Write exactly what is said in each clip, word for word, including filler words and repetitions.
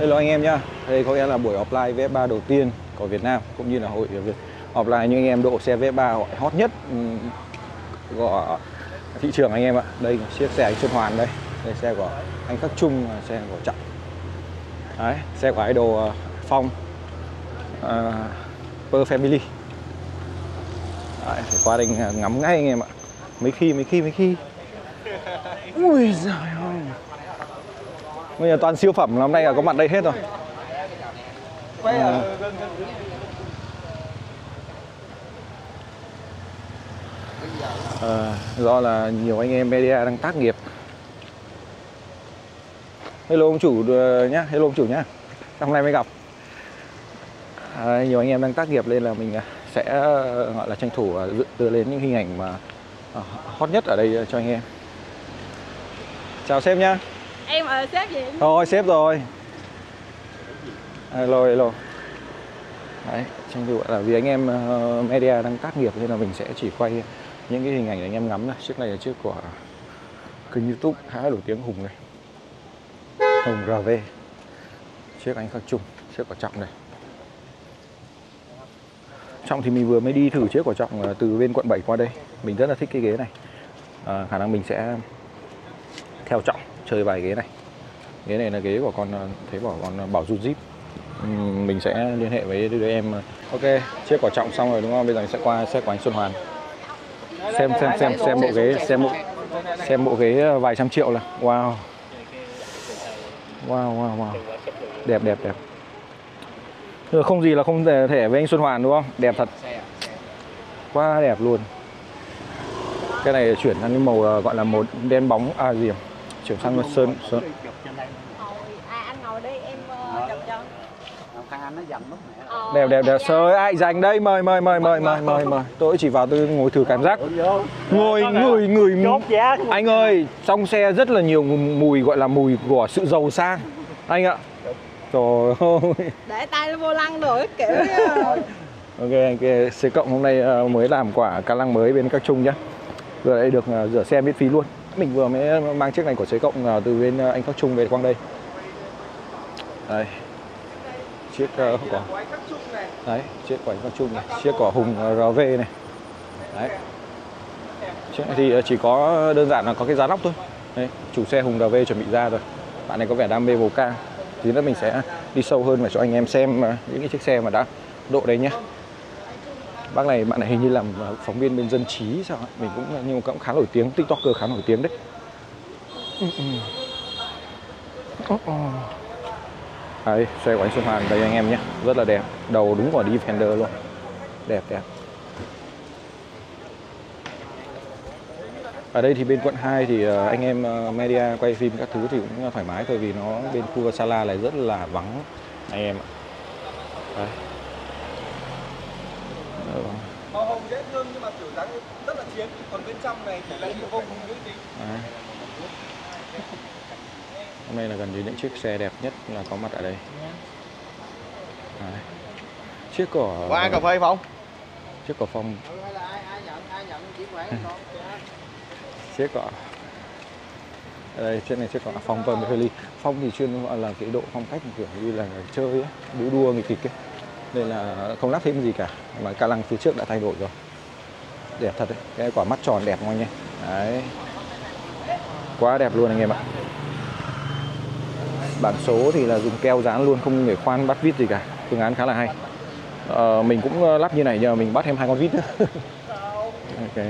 Hello anh em nhá. Đây có nghĩa là buổi offline vê ép ba đầu tiên của Việt Nam, cũng như là hội Việt offline những anh em độ xe vê ép ba hot nhất của thị trường anh em ạ. Đây chiếc xe anh Xuân Hoàn đây. Đây xe của anh Khắc Trung, xe của Trọng. Đấy, xe của idol Phong uh, Per Family. Đấy, phải qua đây ngắm ngay anh em ạ. Mấy khi mấy khi mấy khi. Ui giời ơi. Bây giờ toàn siêu phẩm hôm nay là có mặt đây hết rồi. À. À, do là nhiều anh em media đang tác nghiệp. Hello ông chủ nhá, hello ông chủ nhá. Hôm nay mới gặp. À, nhiều anh em đang tác nghiệp nên là mình sẽ gọi là tranh thủ đưa lên những hình ảnh mà hot nhất ở đây cho anh em. Chào sếp nhá. Em ở sếp gì? Thôi sếp rồi. Hello hello. Đấy, tranh thủ là vì anh em uh, media đang tác nghiệp nên là mình sẽ chỉ quay những cái hình ảnh anh em ngắm này. Chiếc này là chiếc của kênh YouTube khá nổi tiếng Hùng này. Hùng rờ vê. Chiếc anh Khắc Trung, chiếc của Trọng này. Trọng thì mình vừa mới đi thử chiếc của Trọng từ bên quận bảy qua đây. Mình rất là thích cái ghế này. À, khả năng mình sẽ theo Trọng chơi vài ghế này. Ghế này là ghế của con, thấy bảo con Bảo Du Jeep. uhm, Mình sẽ liên hệ với đứa em. Ok, chiếc của Trọng xong rồi đúng không? Bây giờ mình sẽ qua xe của anh Xuân Hoàn. Xem xem xem xem bộ ghế, xem bộ xem bộ ghế vài trăm triệu là. Wow. Wow wow wow. Đẹp đẹp đẹp. Không gì là không thể thể với anh Xuân Hoàn đúng không? Đẹp thật. Quá đẹp luôn. Cái này chuyển sang cái màu gọi là màu đen bóng, à gì à? Chuyển sang sơn sơn. À, anh ngồi đi em chụp cho. Đẹp đẹp đẹp. Trời ai dành đây, mời mời mời mời mời mời mời. Tôi chỉ vào tôi ngồi thử cảm giác. Ngồi người người anh ơi, trong xe rất là nhiều mùi gọi là mùi của sự giàu sang. Anh ạ. Trời ơi. Để tay lên vô lăng rồi kiểu. Ok anh kia C cộng hôm nay mới làm quả ca lăng mới bên Các Trung nhá. Giờ đây được rửa xe miễn phí luôn. Mình vừa mới mang chiếc này của C cộng từ bên anh Các Trung về quăng đây. Đây. Chiếc uh, của đấy, chiếc của anh Các Trung này, chiếc của Hùng rờ vê này. Đấy. Chiếc này thì chỉ có đơn giản là có cái giá nóc thôi. Đây, chủ xe Hùng rờ vê chuẩn bị ra rồi. Bạn này có vẻ đam mê bầu ca. Thì nữa mình sẽ đi sâu hơn để cho anh em xem những cái chiếc xe mà đã độ đấy nhé. Bác này, bạn này hình như làm phóng viên bên Dân Trí sao? Mình cũng nhưng mà cũng khá nổi tiếng, TikToker khá nổi tiếng đấy. Đấy, xe của anh Xuân Hoàn đây anh em nhé, rất là đẹp, đầu đúng của Defender luôn, đẹp đẹp. Ở đây thì bên quận hai thì anh em media quay phim các thứ thì cũng thoải mái thôi vì nó bên khu Vasala này rất là vắng anh em ạ. Đấy. Màu hồng dễ thương nhưng mà kiểu dáng rất là chiến, còn bên trong này thì lại vô cùng nữ tính. Hôm nay là gần như những chiếc xe đẹp nhất là có mặt ở đây. Đấy. Chiếc của Có ai cà phê không? Chiếc của Phong. Chiếc của đây, chiếc này chiếc của Phong Per Family. Phong thì chuyên gọi là cái độ phong cách kiểu như là chơi ấy, đu đua nghịch kịch ấy. Nên là không lắp thêm gì cả, mà ca lăng phía trước đã thay đổi rồi. Đẹp thật đấy, cái quả mắt tròn đẹp ngon nha. Đấy. Quá đẹp luôn anh em ạ. Bản số thì là dùng keo dán luôn, không để khoan bắt vít gì cả. Phương án khá là hay. Ờ, mình cũng lắp như này nhưng mà mình bắt thêm hai con vít nữa. Ok.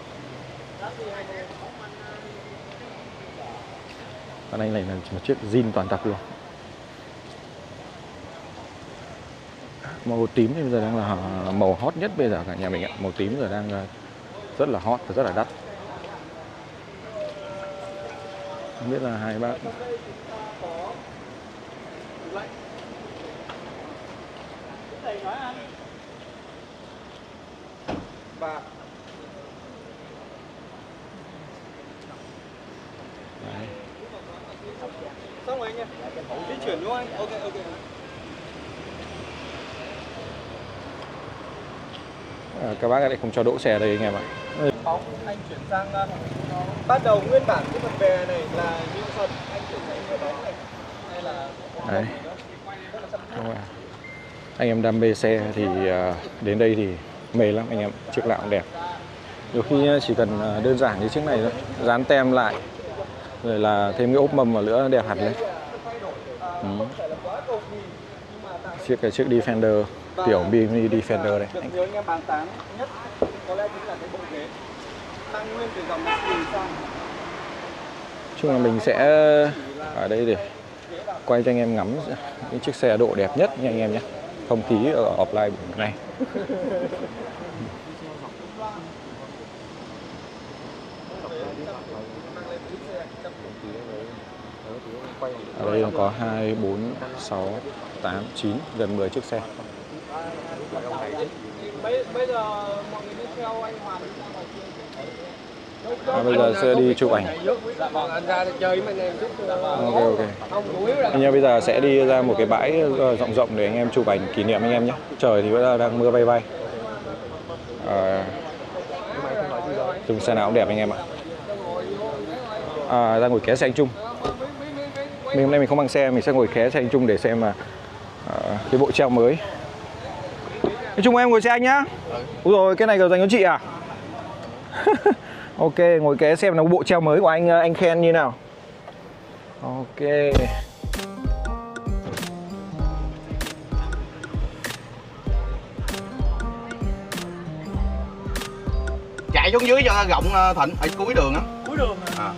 Còn anh này là một chiếc zin toàn tập luôn. Màu tím thì bây giờ đang là màu hot nhất bây giờ cả nhà mình ạ. Màu tím giờ đang rất là hot và rất là đắt. Không biết là hai bác Và đấy. xong rồi anh em di chuyển đúng không anh? Ok ok. À, các bác lại không cho đỗ xe đây anh em ạ. Phóng anh chuyển sang uh, ban đầu nguyên bản cái phần bè này là những phần anh chuyển sang cái bóng này hay là Đấy. anh em đam mê xe thì uh, đến đây thì mê lắm anh em, chiếc nào cũng đẹp. Nhiều khi chỉ cần đơn giản như chiếc này thôi, dán tem lại rồi là thêm cái ốp mâm vào nữa đẹp hẳn lên. Ừ. Chiếc cái chiếc Defender, tiểu mini Defender này. Được nhiều anh em bàn tán nhất có lẽ chính là cái bộ ghế tăng nguyên từ dòng Mercedes sang. Chung là mình sẽ ở đây để quay cho anh em ngắm những chiếc xe độ đẹp nhất nha anh em nhé. Không khí ở offline buổi này. Ở đây có hai, bốn, sáu, tám, chín, gần mười chiếc xe. Bây giờ mọi người đi theo anh Hoàn. À, bây giờ sẽ đi chụp ảnh. Ok ok. Anh em bây giờ sẽ đi ra một cái bãi rộng rộng để anh em chụp ảnh kỷ niệm anh em nhé. Trời thì vẫn đang mưa bay bay. À, dùng xe nào cũng đẹp anh em ạ. À, ra ngồi ké xe anh Trung. Mình hôm nay mình không mang xe, mình sẽ ngồi ké xe anh Trung để xem mà uh, cái bộ treo mới. Anh Trung em ngồi xe anh nhá. Úi rồi cái này là dành cho chị à? Ok, ngồi ké xem nó bộ treo mới của anh anh khen như nào. Ok. Chạy xuống dưới cho rộng Thịnh, ở cuối đường á. Cuối đường à.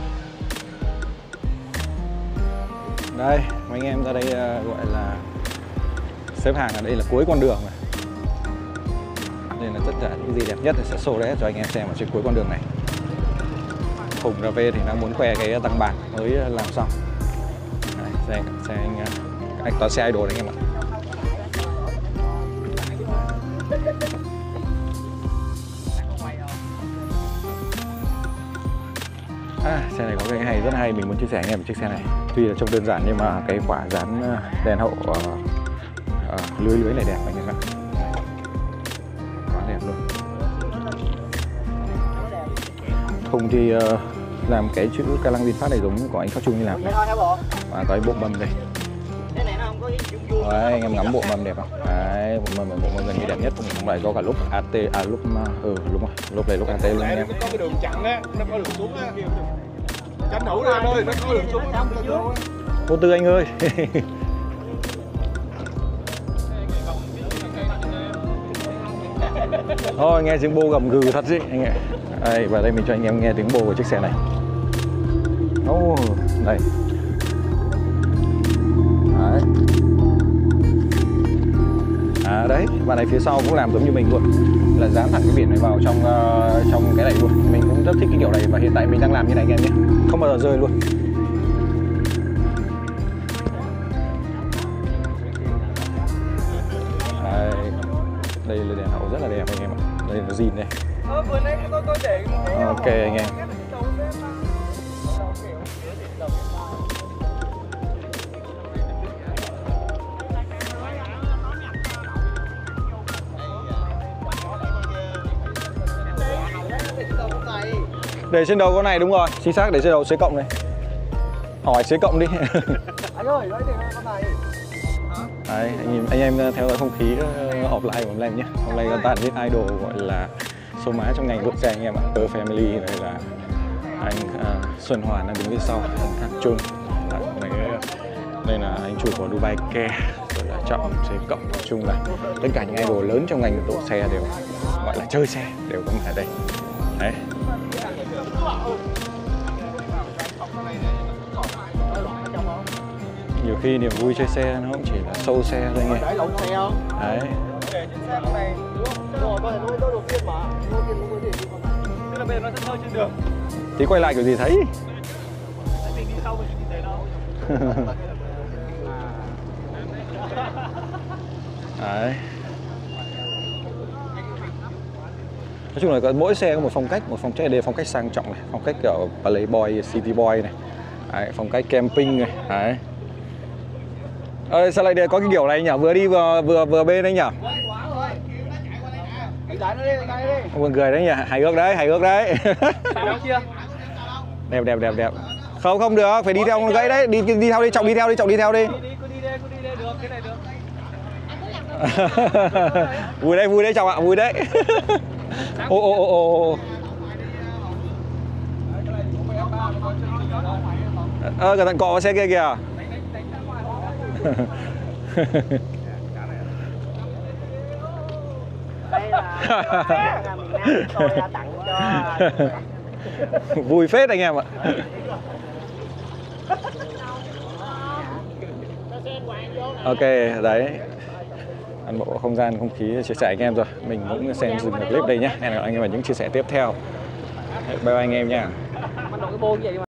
Đây, mấy anh em ra đây uh, gọi là xếp hàng ở đây là cuối con đường này. Nên là tất cả những gì đẹp nhất thì sẽ show ra cho anh em xem ở trên cuối con đường này. Hùng rờ vê thì đang muốn khoe cái tăng bản mới làm xong. Đây, xe, xe anh, anh toàn xe idol anh em ạ. À, xe này có cái hay rất hay, mình muốn chia sẻ anh em về chiếc xe này. Tuy là trông đơn giản nhưng mà cái quả dán đèn hậu uh, uh, lưới lưới này đẹp anh em ạ. Quá đẹp luôn. Không thì uh, làm cái chữ ca lăng VinFast này giống của anh Khắc Trung như làm này. Và có cái bộ mâm đây. Đấy, anh em ngắm bộ mâm đẹp không? Đấy, bộ mâm là bộ mâm gần như đẹp nhất. Không phải do cả lúc a tê, à lúc ừ đúng rồi, lúc này lúc a tê luôn anh em. Có cái đường chặn á, nó có đường xuống á. Tranh thủ rồi anh ơi, nó có đường xuống. Vô tư anh ơi. Thôi nghe tiếng bô gầm gừ thật chứ anh ạ. Đây, và đây mình cho anh em nghe tiếng bô của chiếc xe này. Ô, đây. Đấy. À đấy, bạn này phía sau cũng làm giống như mình luôn. Là dán thẳng cái biển này vào trong uh, trong cái này luôn. Mình cũng rất thích cái kiểu này và hiện tại mình đang làm như này anh em nhé. Không bao giờ rơi luôn. Đấy. Đây là đèn hậu rất là đẹp anh em ạ. Đây là zin đây. Ờ, vừa nãy tôi tôi để ok anh em. Để trên đầu con này đúng rồi, chính xác, để trên đầu xế cộng này. Hỏi xế cộng đi. Anh ơi, đấy để con này. Đấy, anh em, anh em theo dõi không khí họp lại của hôm nay nhé. Hôm nay toàn biết idol gọi là số má trong ngành đua xe anh em ạ. Tơ Family này là anh uh, Xuân Hoàn đang đứng phía sau, anh Khắc Trung. Đây là anh chủ của Dubai Care, rồi là Trọng, xế cộng. Nói chung là tất cả những idol lớn trong ngành đua xe đều gọi là chơi xe đều có mặt ở đây. Đấy. Nhiều khi niềm vui chơi xe nó cũng chỉ là show xe thôi anh em. Đấy, lộn xe không? Đấy. Để trên xe con này, rồi có thể nuôi đôi đầu tiên mà. Nuôi tiên nuôi gì con này. Tức là bây giờ nó sẽ rơi trên đường. Tí quay lại kiểu gì thấy. Mình đi sau mình nhìn thấy đâu. Đấy. Nói chung là có mỗi xe có một phong cách, một phong cách đây phong cách sang trọng này, phong cách kiểu Playboy, City Boy này. Đấy, phong cách camping này. Đấy. Ơ sao lại có cái kiểu này nhỉ? Vừa đi vừa vừa vừa bên đấy nhỉ? Buồn cười đấy nhỉ? Hài hước đấy, hài hước đấy. Đẹp đẹp đẹp đẹp. Không không được, phải đi theo gãy đấy, đi đi theo đi, Trọng đi theo đi, Trọng đi theo đi. Đi đi, cứ đi đi, cứ đi đi được, cái này được. Vui đấy, vui đấy chồng ạ, vui đấy. Ô ô ô ô. Ờ, cẩn thận cọ vào xe kia kìa. Đây là miền Nam tôi tặng cho. Vui phết anh em ạ. Ok, đấy. Toàn bộ không gian không khí chia sẻ anh em rồi. Mình cũng xem dừng clip đây nhé. Hẹn gặp anh em ở những chia sẻ tiếp theo. Bye bye anh em nha.